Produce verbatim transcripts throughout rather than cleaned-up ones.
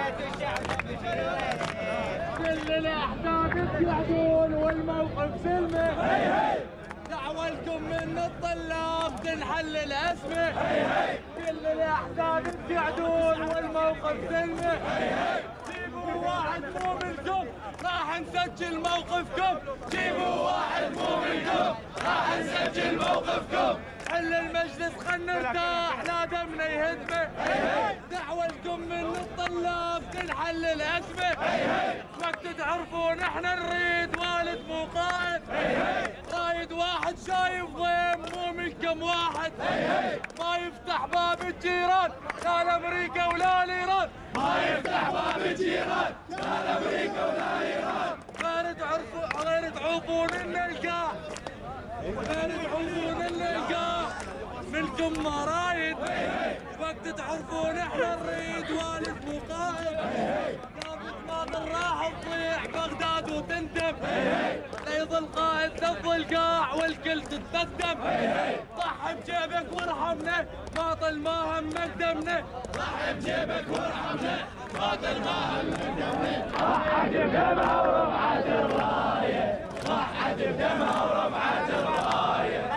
كل الاحداث يعدون والموقف سلمي. دعوة لكم من الطلاب تنحل الأزمة. كل الاحداث يعدون والموقف سلمي. جيبوا واحد مو منكم راح نسجل موقفكم. جيبوا واحد مو منكم راح نسجل موقفكم. حل المجلس خلنا نرتاح لا دمنا يهدمه. دعوة لكم من الطلاب تنحل الأزمة. وقت تعرفون احنا نريد والد مو قائد. رايد واحد شايف ضيم مو منكم واحد. ما يفتح باب الجيران لا لامريكا ولا الايران. ما يفتح باب الجيران لا لامريكا ولا الايران. غير تعرفون غير تعوفون النلقاه. غير تعوفون النلقاه. منكم ما رايد. وقت تعرفون احنا نريد والد مو قائد. باطل راح تضيع بغداد وتندم. لا يظل قائد لفظ القاع والكل تتقدم. ضحي بجيبك وارحمنا باطل ما همك دمنا. ضحي بجيبك وارحمنا باطل ما همك دمنا. ضحت بدمها ورفعت الرايه. ضحت بدمها ورفعت الرايه.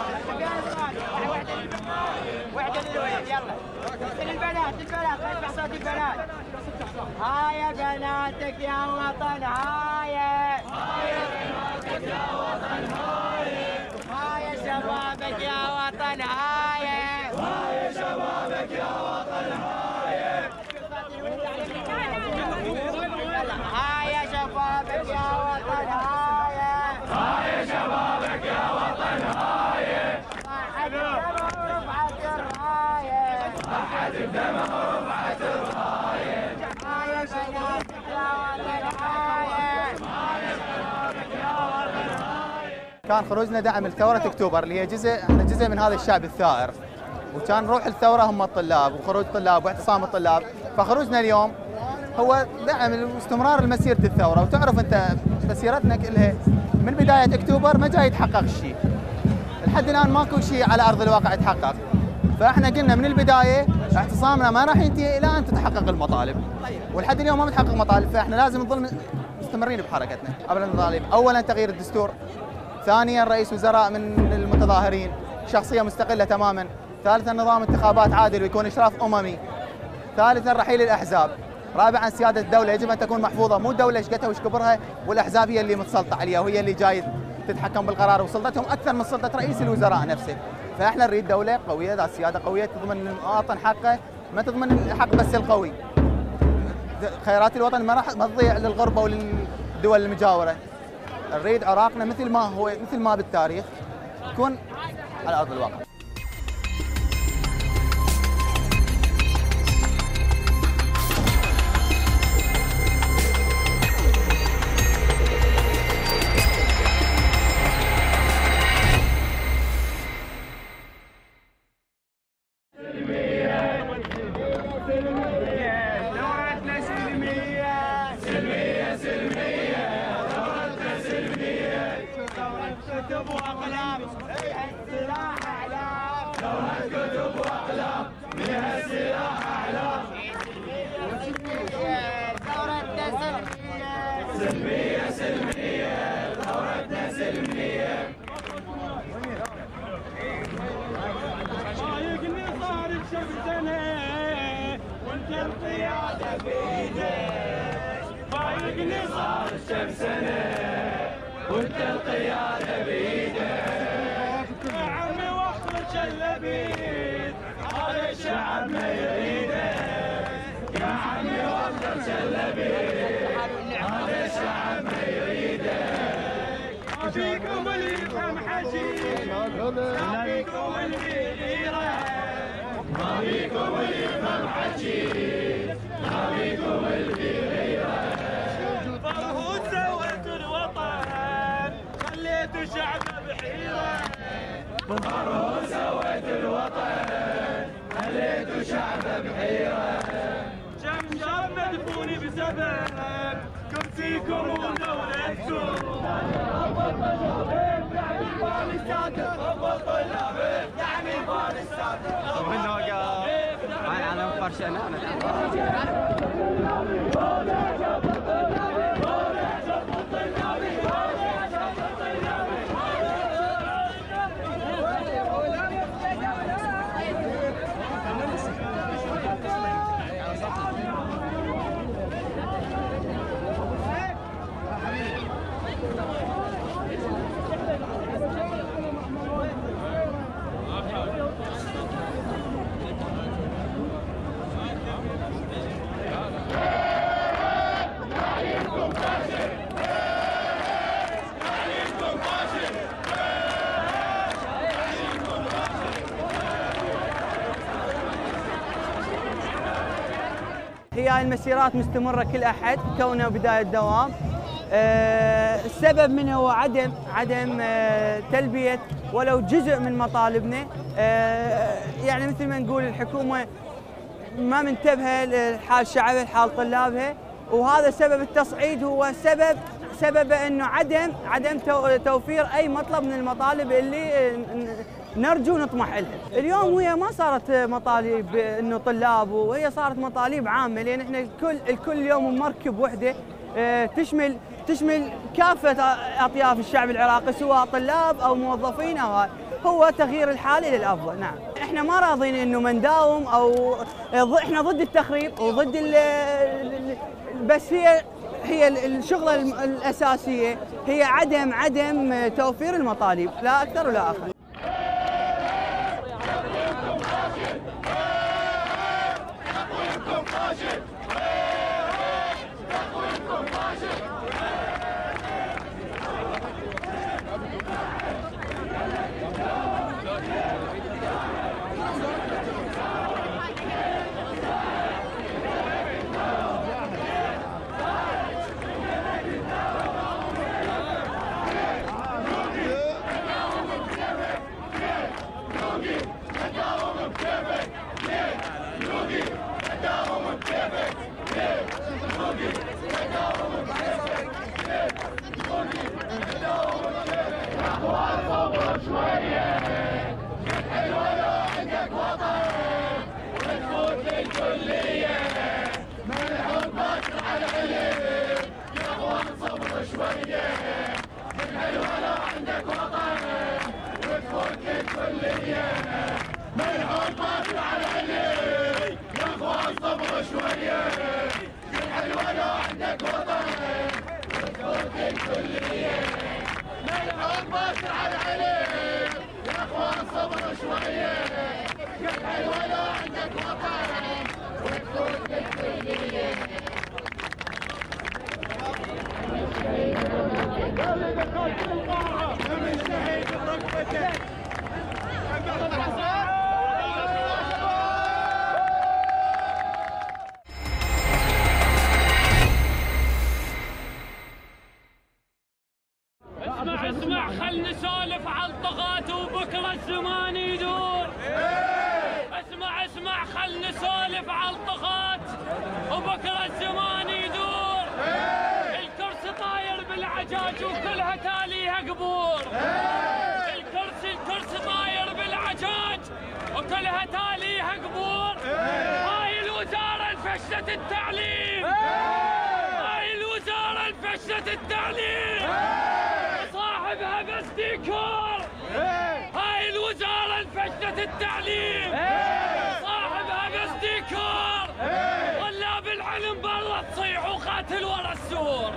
وحده للولد يلا. للبنات للبنات اسمع صوت البنات. هاي بناتك يا وطن هاي. هاي بناتك يا وطن هاي. هاي شبابك يا وطن هاي. هاي شبابك يا وطن هاي. هاي شبابك يا وطن هاي. هاي شبابك يا وطن هاي. ضحت بدمها ورفعت الرايه. هاي بناتك يا وطن هاي. كان خروجنا دعم لثورة اكتوبر اللي هي جزء احنا جزء من هذا الشعب الثائر. وكان روح الثورة هم الطلاب وخروج الطلاب واعتصام الطلاب. فخروجنا اليوم هو دعم واستمرار لمسيرة الثورة. وتعرف انت مسيرتنا كلها من بداية اكتوبر ما جاي يتحقق شيء. لحد الان ماكو شيء على ارض الواقع يتحقق. فاحنا قلنا من البدايه اعتصامنا ما راح ينتهي الى ان تتحقق المطالب. ولحد اليوم ما متحقق مطالب فاحنا لازم نظل مستمرين بحركتنا. قبل المطالب اولا تغيير الدستور. ثانيا رئيس وزراء من المتظاهرين شخصيه مستقله تماما. ثالثا نظام انتخابات عادل ويكون اشراف اممي. ثالثا رحيل الاحزاب. رابعا سياده الدوله يجب ان تكون محفوظه. مو الدوله ايش قتها وش كبرها والاحزاب هي اللي متسلطه عليها وهي اللي جاي تتحكم بالقرار وسلطتهم اكثر من سلطه رئيس الوزراء نفسه. فاحنا نريد دوله قويه ذات سياده قويه تضمن للمواطن حقه. ما تضمن حق بس القوي. خيرات الوطن ما راح ما تضيع للغربه وللدول المجاوره. نريد عراقنا مثل ما هو مثل ما بالتاريخ يكون على ارض الواقع. كتب واقلام السلاح اعلام. ثورة كتب واقلام منها السلاح اعلام. ثورتنا سلمية سلمية سلمية. ثورتنا سلمية. ضايقني صار الشمسنة وانت القيادة بيدك. ضايقني صار الشمسنة وانت القيادة بيدك. يا عمي وقت اللبيد هذا الشعب ما يريدك. يا عمي وقت اللبيد هذا الشعب ما يريدك. ما فيكم اللي يفهم حشيش. ما فيكم اللي غيره. ما فيكم اللي يفهم حشيش. ما فيكم اللي غيره. فرهود سويت الوطن خليت شعبه بحيره. فرهود سويت الوطن خليت شعبه بحيره. كم شاب مدفون بسبب كرسيكم ودولتكم. ابو الطلاب دعم الفان السادة. ابو الطلاب دعم الفان السادة. برشلونة. هي المسيرات مستمرة كل أحد كونه بداية دوام. أه السبب منه هو عدم عدم أه تلبية ولو جزء من مطالبنا. أه يعني مثل ما نقول الحكومة ما منتبهة لحال شعبها لحال طلابها، وهذا سبب التصعيد هو سبب سببه انه عدم عدم توفير اي مطلب من المطالب اللي نرجو نطمح لها. اليوم وهي ما صارت مطالب انه طلاب، وهي صارت مطالب عامه، لان احنا الكل الكل اليوم بمركب وحده تشمل تشمل كافه اطياف الشعب العراقي سواء طلاب او موظفين او هو تغيير الحال الى الافضل. نعم احنا ما راضين انه ما نداوم، او احنا ضد التخريب وضد ال بس هي هي الشغله الاساسيه هي عدم عدم توفير المطالب، لا اكثر ولا اقل. اسمع اسمع خل نسولف على الطغاة وبكره الزمان يدور. اسمع اسمع خل نسولف على الطغاة وبكره الزمان يدور. الكرسي طاير بالعجاج وكلها تاليها قبور. الكرسي الكرسي طاير بالعجاج وكلها تاليها قبور. هاي الوزارة الفشلة التعليم. هاي الوزارة الفشلة التعليم. صاحبها بس ديكور. هاي الوزارة الفشلة التعليم. صاحبها بس ديكور. طلاب العلم برا تصيح وقاتل ورا السور.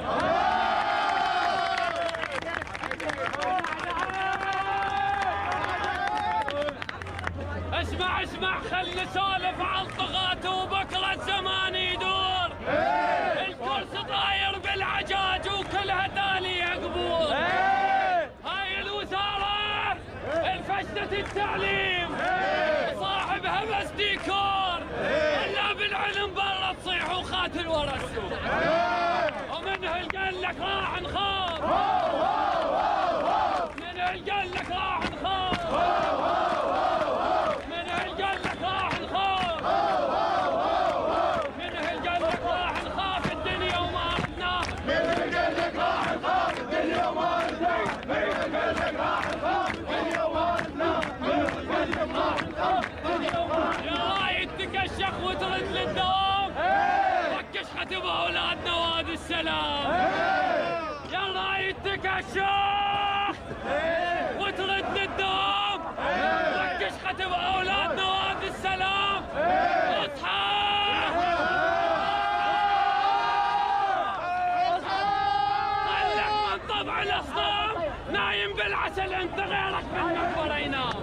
اسمع اسمع خل نسولف على الطغاة وبكره الزمان يدور. الكرسي طاير بالعجاج وكلها تاليها قبور. هاي الوزارة الفشلة التعليم. صاحبها بس ديكور. طلاب العلم برا تصيح وقاتل ورا السور. ومنها اللي قال لك راح نخاف. منها اللي قال لك راح نخاف. منها اللي قال لك راح نخاف. منها اللي قال لك راح نخاف الدنيا وما ردناها. منها اللي قال لك راح نخاف الدنيا وما ردناها. منها اللي قال لك راح نخاف الدنيا وما ردناها. منها اللي قال لك راح نخاف الدنيا وما ردناها. يا رايد تكشخ وترد للدوام وكش ختم اولادنا وادي السلام يلا يتكشف وترد للدوام وكش ختم اولادنا وادي السلام اصحى طلع من طبع الاصنام نايم بالعسل انت غيرك من مقبره ينام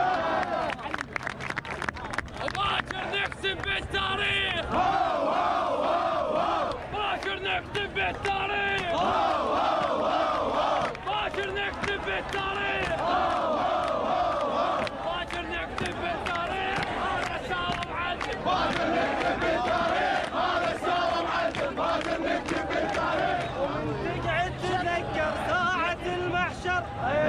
باكر نكتب بالتاريخ باكر نكتب بالتاريخ باكر نكتب بالتاريخ باكر نكتب بالتاريخ هذا سالم عدل باكر نكتب بالتاريخ هذا سالم عدل باكر نكتب بالتاريخ تقعد تذكر ساعة المحشر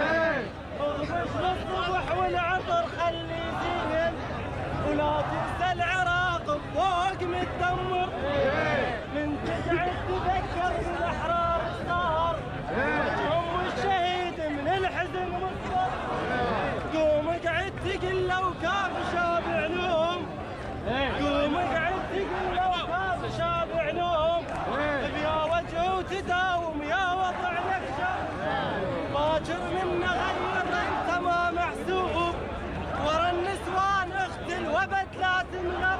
اغبش بالصبح والعطر خلي زين ولا تنسى العراق بفوق متدمر من تقعد تذكر بالاحرار الصار هم الشهيد من الحزن مصدر قوم اقعد تقل لو كان شابع نوم قوم اقعد تقل لو كان شابع نوم يا وجه وتداوم يا وضع نكشه باكر منا غير انت ما محسوب ورا النسوان اختل وبد لا تنغر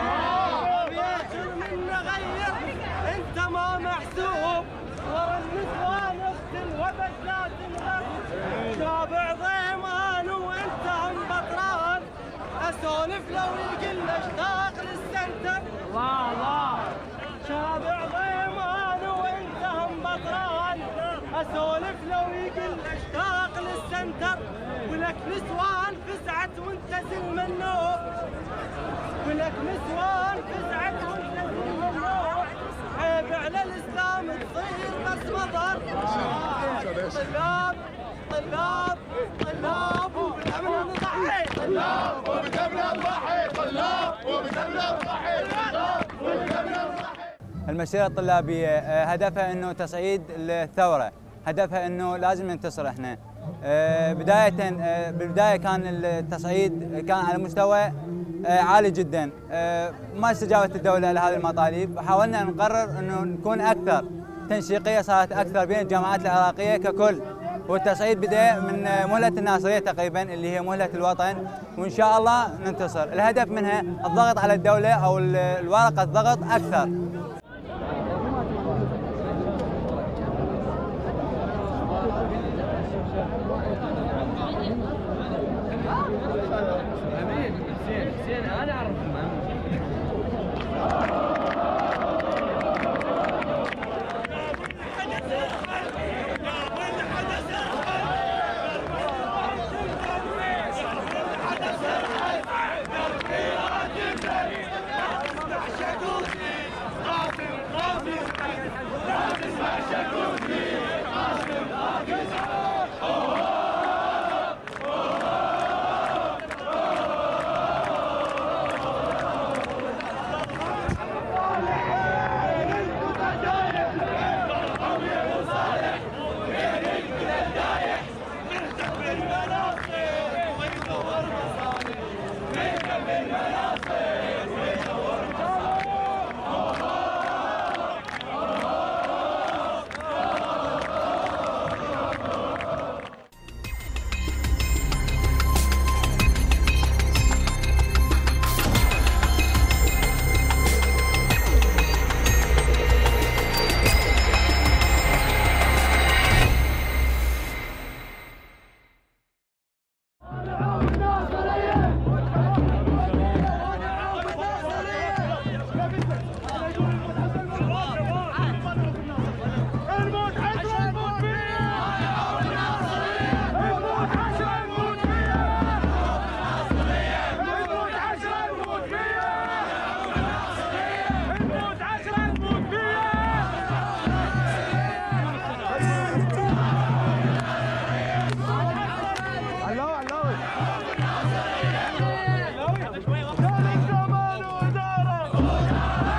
باكر منا غير انت ما محسوب ورا النسوان اختل وبد لا تنغر شابع ضيمان وانت هم بطران اسولف لو يقل اشتاق للسنتر الله الله شابع ضيمان وانت هم بطران اسولف لو يقل اشتاق للسنتر ولك نسوان فزعت وانت زلم النوم ولك نسوان فزعت وانت زلم النوم عيب على الاسلام تصير بس مضر طلاب طلاب طلاب وبدمنا نضحي طلاب وبدمنا نضحي طلاب وبدمنا نضحي طلاب وبدمنا نضحي. المسيرة الطلابية هدفها انه تصعيد الثورة، هدفها انه لازم ننتصر احنا. بداية بالبداية كان التصعيد كان على مستوى عالي جدا، ما استجابت الدولة لهذه المطالب، وحاولنا نقرر انه نكون اكثر تنسيقية، صارت اكثر بين الجامعات العراقية ككل، والتصعيد بدأ من مهلة الناصرية تقريبا اللي هي مهلة الوطن، وان شاء الله ننتصر. الهدف منها الضغط على الدولة او الورقة الضغط اكثر. شلون الزمان وإدارة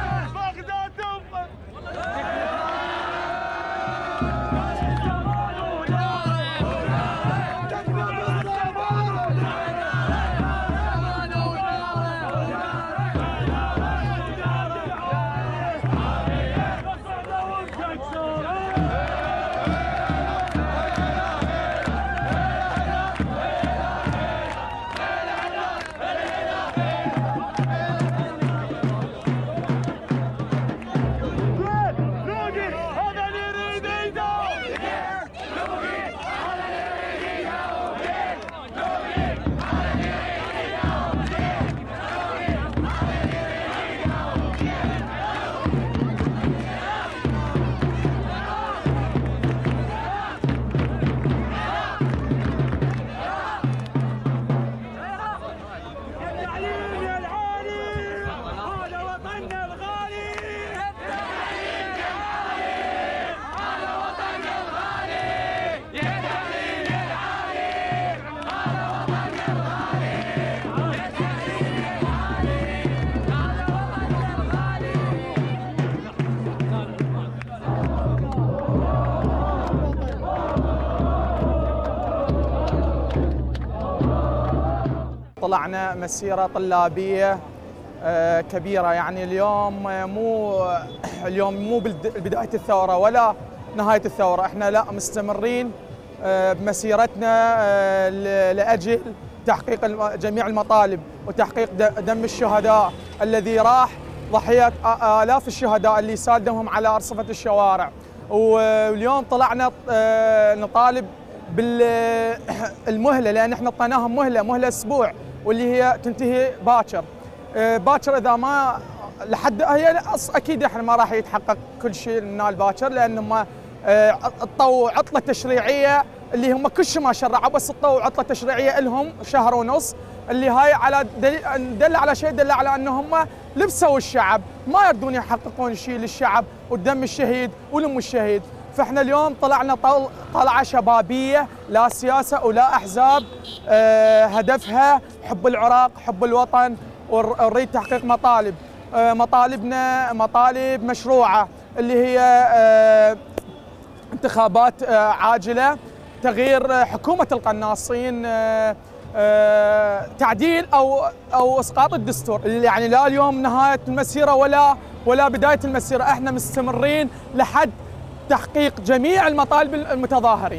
طلعنا مسيرة طلابية كبيرة. يعني اليوم مو اليوم مو بداية الثورة ولا نهاية الثورة، احنا لا مستمرين بمسيرتنا لأجل تحقيق جميع المطالب وتحقيق دم الشهداء الذي راح، ضحية آلاف الشهداء اللي سال دمهم على أرصفة الشوارع. واليوم طلعنا نطالب بالمهلة، لأن احنا اعطيناهم مهلة مهلة أسبوع واللي هي تنتهي باكر. باكر إذا ما لحد هي أكيد احنا ما راح يتحقق كل شيء ننال باكر، لأنهم الطو عطلة تشريعية اللي هم كل شيء ما شرعوا، بس الطو عطلة تشريعية لهم شهر ونص، اللي هاي على دل, دل على شيء دل على أنهم لبسوا الشعب، ما يردون يحققون شيء للشعب والدم الشهيد ولم الشهيد. فاحنا اليوم طلعنا طلعة شبابية لا سياسة ولا أحزاب، أه هدفها حب العراق، حب الوطن، ونريد تحقيق مطالب. أه مطالبنا مطالب مشروعة اللي هي أه انتخابات أه عاجلة، تغيير حكومة القناصين، أه أه تعديل او او اسقاط الدستور. يعني لا اليوم نهاية المسيرة ولا ولا بداية المسيرة، احنا مستمرين لحد تحقيق جميع المطالب المتظاهرين.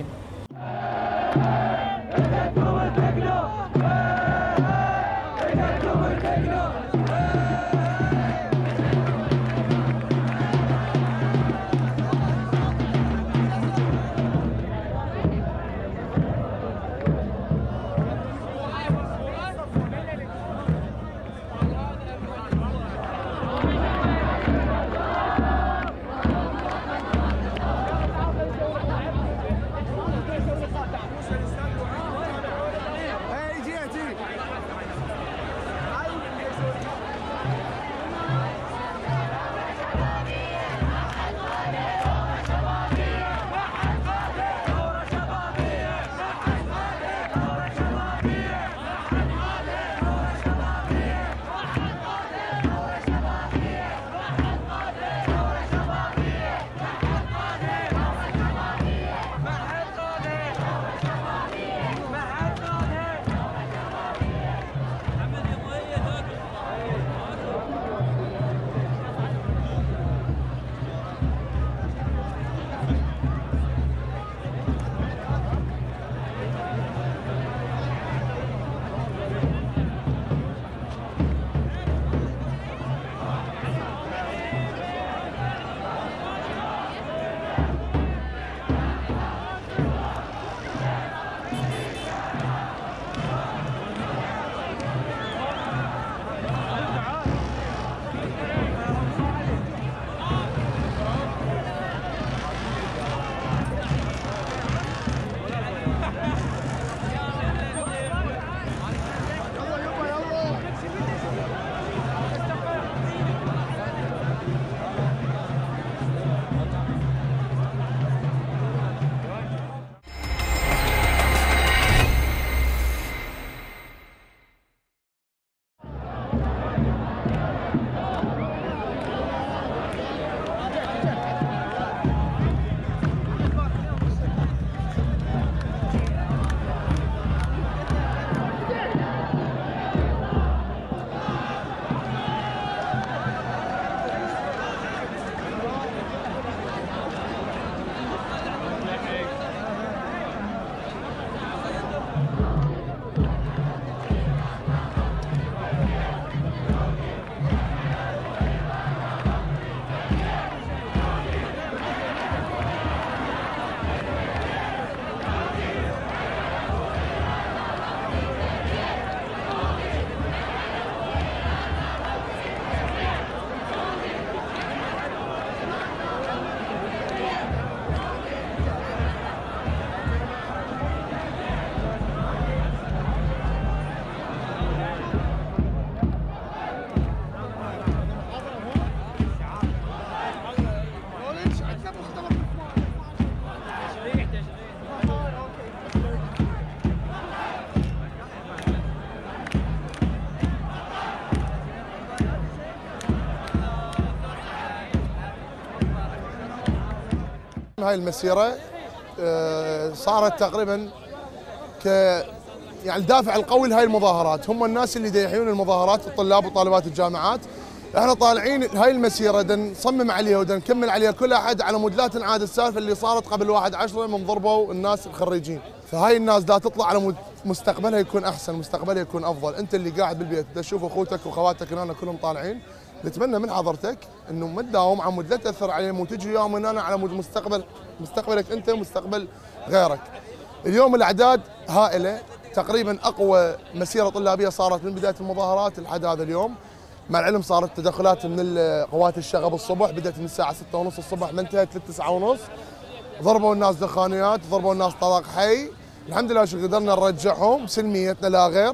هاي المسيرة صارت تقريبا ك يعني الدافع القوي لهاي المظاهرات، هم الناس اللي يحيون المظاهرات، الطلاب وطالبات الجامعات. احنا طالعين هاي المسيره بدنا نصمم عليها وبدنا نكمل عليها كل احد على مود لا تنعاد السالفه اللي صارت قبل واحد عشرة من ضربوا الناس الخريجين، فهاي الناس دا تطلع على مود مستقبلها يكون احسن، مستقبلها يكون افضل. انت اللي قاعد بالبيت دا تشوف اخوتك واخواتك هنا كلهم طالعين، نتمنى من حضرتك انه ما تداوم على مود لا تاثر عليهم وتجي يوم هنا على مود مستقبل مستقبلك انت ومستقبل غيرك. اليوم الاعداد هائله، تقريبا اقوى مسيره طلابيه صارت من بدايه المظاهرات لحد هذا اليوم. مع العلم صارت تدخلات من قوات الشغب الصبح، بدات من الساعه ستة ونص الصبح ما انتهت للتسعة ونص. ضربوا الناس دخانيات، ضربوا الناس طلق حي، الحمد لله شو قدرنا نرجعهم سلميتنا لا غير.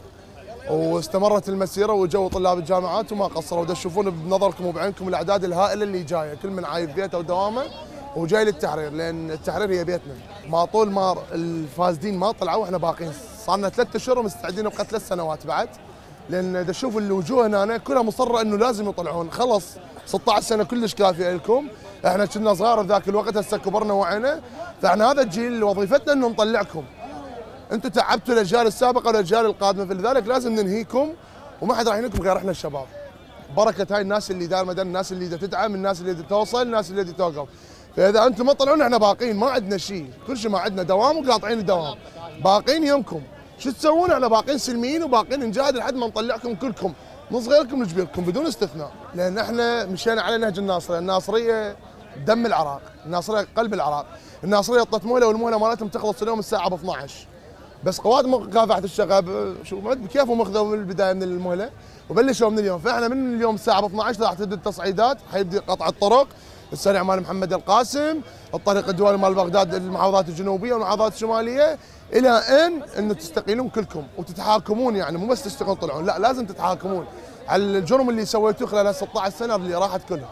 واستمرت المسيره وجو طلاب الجامعات وما قصروا، ودا تشوفون بنظركم وبعينكم الاعداد الهائله اللي جايه، كل من عايب بيته ودوامه وجاي للتحرير، لان التحرير هي بيتنا. ما طول ما الفاسدين ما طلعوا احنا باقيين، صار لنا ثلاث اشهر ومستعدين بقى ثلاث سنوات بعد، لان تشوف الوجوه هنا كلها مصره انه لازم يطلعون. خلص ستة عشر سنه كلش كافيه لكم، احنا كنا صغار بذاك الوقت، هسه كبرنا وعينا، فاحنا هذا الجيل وظيفتنا انه نطلعكم. انتم تعبتوا الاجيال السابقه والاجيال القادمه، فلذلك لازم ننهيكم وما حد راح ينهيكم غير احنا الشباب. بركه هاي الناس اللي دار مدن، الناس اللي دا تدعم، الناس اللي دا توصل، الناس اللي دا توقف. فاذا انتم ما طلعون احنا باقين، ما عندنا شيء، كل شيء ما عندنا دوام وقاطعين الدوام. باقين يمكم، شو تسوون؟ احنا باقين سلميين وباقين نجاهد لحد ما نطلعكم كلكم من صغيركم لكبيركم بدون استثناء، لان احنا مشينا على نهج الناصريه، الناصريه دم العراق، الناصريه قلب العراق، الناصريه طت مهله والمهله مالتهم تخلص اليوم الساعه ب اثنعش. بس قوات مكافحه الشغب شو كيفهم اخذوا من البدايه من المهله وبلشوا من اليوم، فاحنا من اليوم الساعه ب اثنعش راح تبدا التصعيدات، حيبدا قطع الطرق، السريع مال محمد القاسم، الطريق الدولي مال بغداد، المحافظات الجنوبيه والمحافظات الشماليه، الى ان انه تستقيلون كلكم وتتحاكمون، يعني مو بس تشتغلون طلعون، لا لازم تتحاكمون على الجرم اللي سويتوه خلال ستة عشر سنه اللي راحت كلها.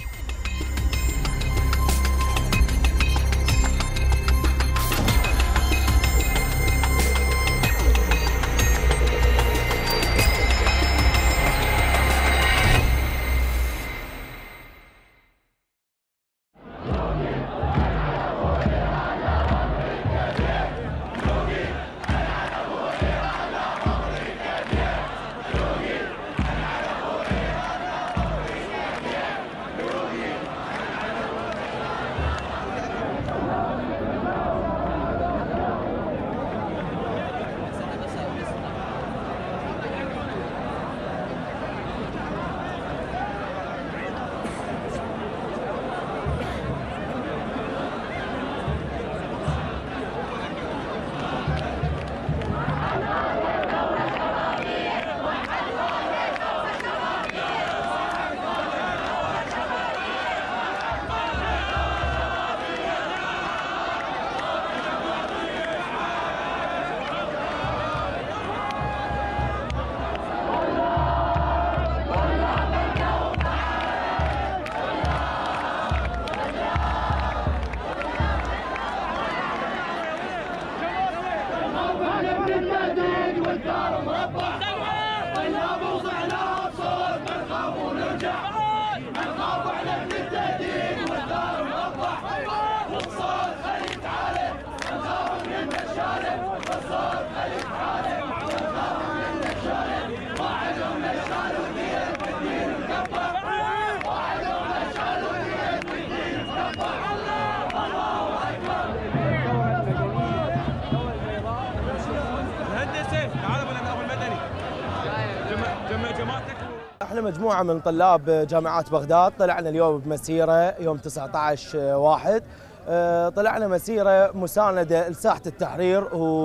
احنا مجموعه من طلاب جامعات بغداد طلعنا اليوم بمسيره يوم تسعة عشر واحد، طلعنا مسيره مسانده لساحه التحرير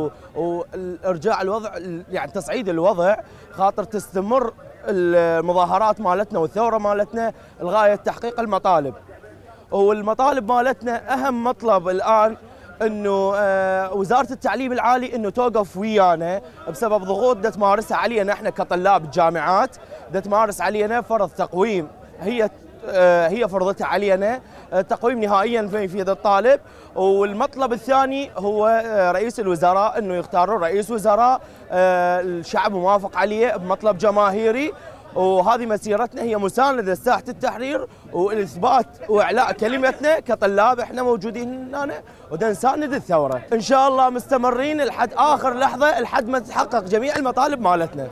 وارجاع الوضع، يعني تصعيد الوضع خاطر تستمر المظاهرات مالتنا والثوره مالتنا لغايه تحقيق المطالب. والمطالب مالتنا اهم مطلب الان انه وزاره التعليم العالي انه توقف ويانا بسبب ضغوط دا تمارسها علينا احنا كطلاب الجامعات، دا تمارس علينا فرض تقويم هي هي فرضتها علينا، تقويم نهائيا في يفيد الطالب. والمطلب الثاني هو رئيس الوزراء انه يختارون رئيس وزراء الشعب موافق عليه بمطلب جماهيري، وهذه مسيرتنا هي مساندة لساحة التحرير والإثبات وإعلاء كلمتنا كطلاب إحنا موجودين هنا ودا نساند الثورة. إن شاء الله مستمرين لحد آخر لحظة لحد ما تتحقق جميع المطالب مالتنا.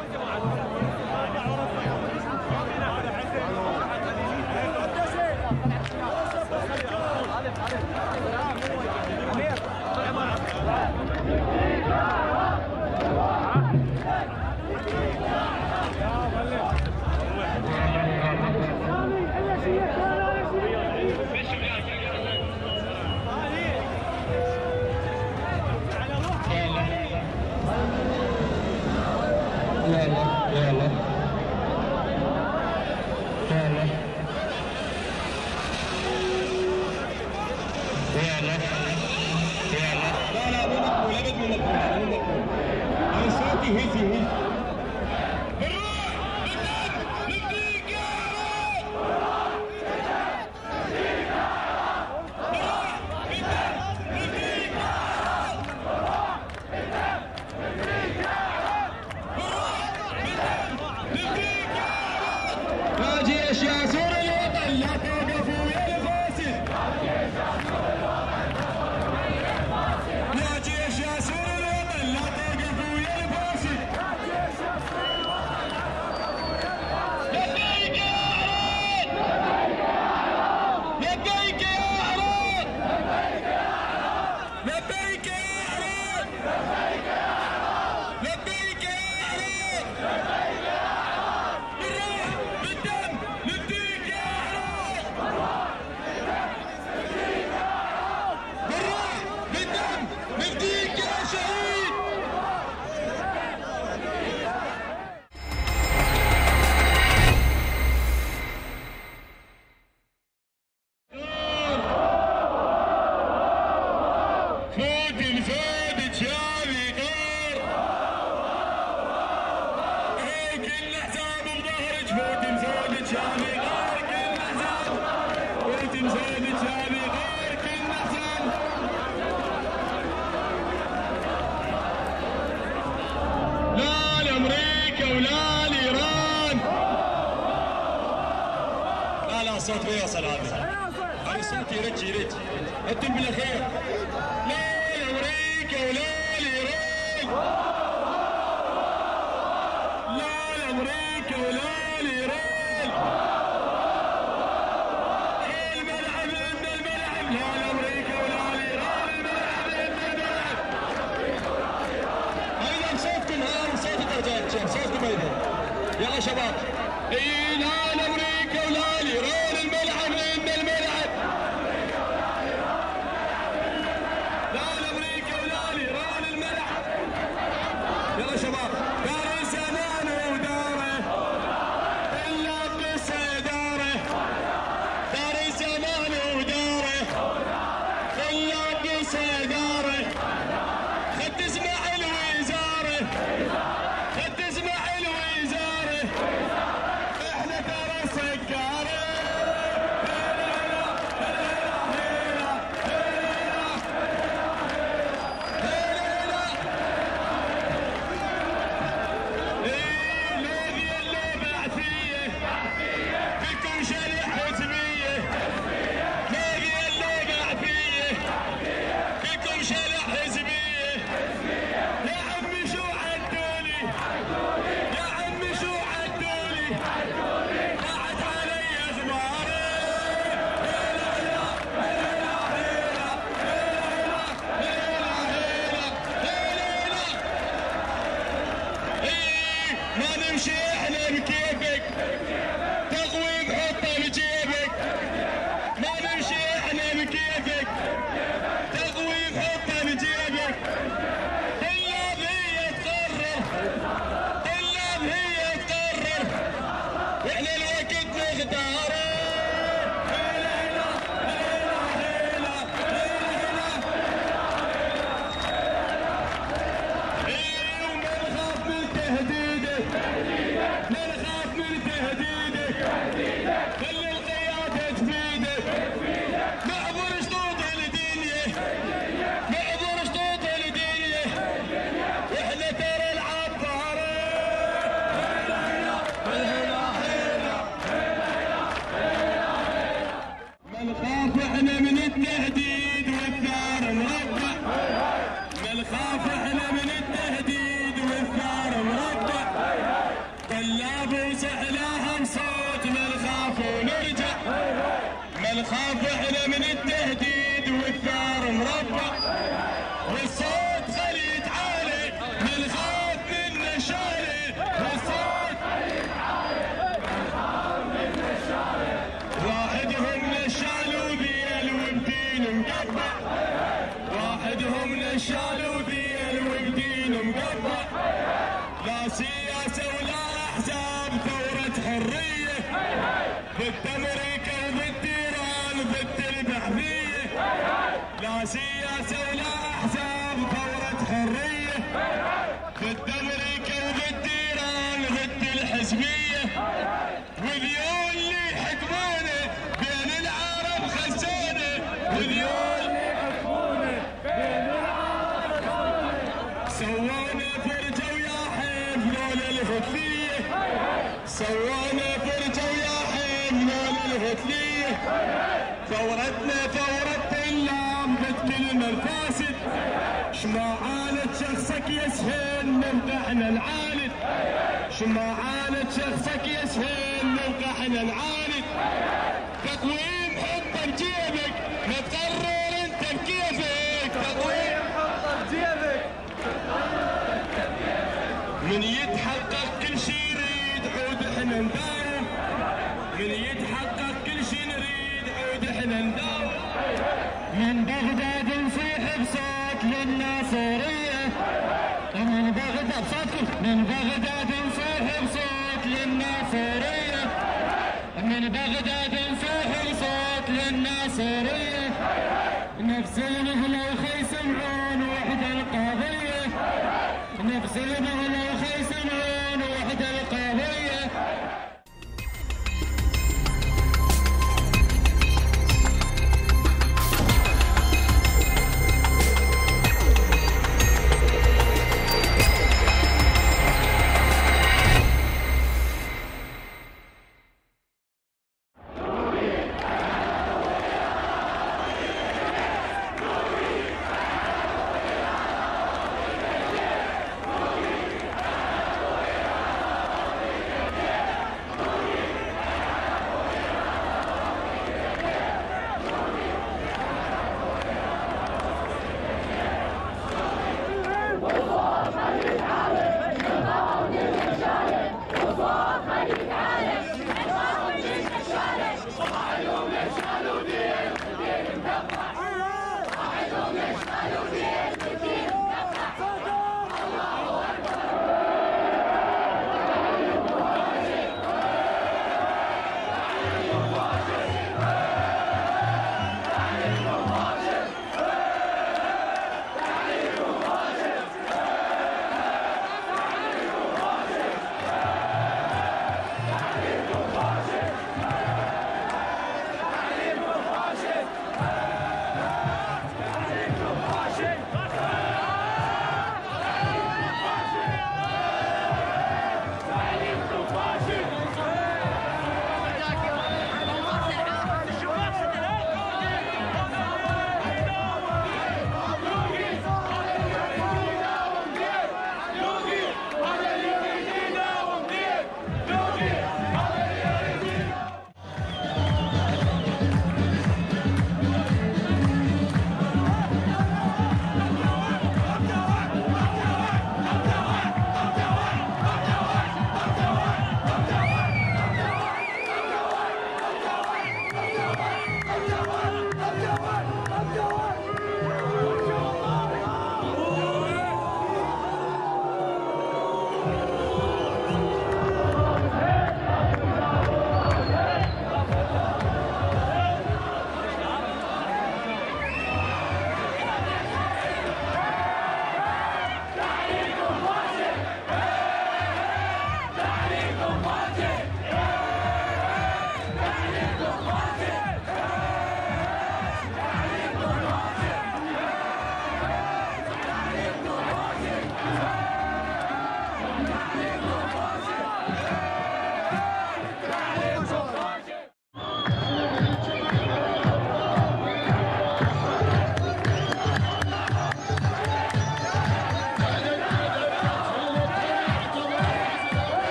صوت فيصل هذا هذا صوت يرج يرج انتم بالاخير لا لامريكا ولا لايران لا لامريكا ولا لايران الملعب عند الملعب لا لامريكا ولا لايران الملعب عند الملعب ايضا صوتكم ها صوت الرجال صوتكم ايضا يلا شباب اي لا لامريكا ولا لايران لا لامريكا ولا لايران الملعب نخاف احنا من التهديد والثار مربع، والصوت خلي يتعالي من خاف من شاري، والصوت خلي يتعالي من خاف من شاري. واحدهم نشال وذيل وبدين مقطع، واحدهم نشال وذيل وبدين مقطع. لا سياسة ولا احزاب، ثورة حرية ضد امريكا وضد ايران ضد البعثية. لا سياسة ولا احزاب، ثورة حرية ضد امريكا وضد ايران ضد الحزبية. واليوم اللي يحكمونه بين العرب خزونه، واليوم اللي يحكمونه بين العرب خزونه. سوانا فرجة ويا حيف لولا الهتلية، سوانا فرجة ويا حيف لولا الهتلية. ثورتنا ثورة طلاب ضد كل الفاسد، شما عانت شخصك يسهل نمدحنا العاند، شما عانت شخصك يسهل نمدحنا العاند. تقويم حطه بجيبك ما تقرر انت بكيفك، تقويم حطه بجيبك من يتحقق كل شي يريد عود احنا نداوم، من يتحقق كل شي نريد عود احنا نداوم. من بغداد نصيح بصوت للناصرية، من بغداد بصوتكم، من بغداد نصيح بصوت للناصرية، من بغداد نصيح بصوت للناصرية. نفس المهلة وخي يسمعون وحدة القضية، نفس المهلة